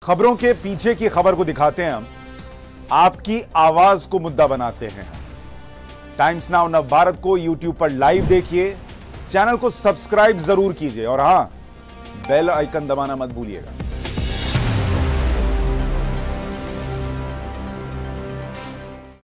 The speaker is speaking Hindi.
खबरों के पीछे की खबर को दिखाते हैं हम, आपकी आवाज को मुद्दा बनाते हैं। टाइम्स नाउ नव भारत को यूट्यूब पर लाइव देखिए, चैनल को सब्सक्राइब जरूर कीजिए और हां, बेल आइकन दबाना मत भूलिएगा।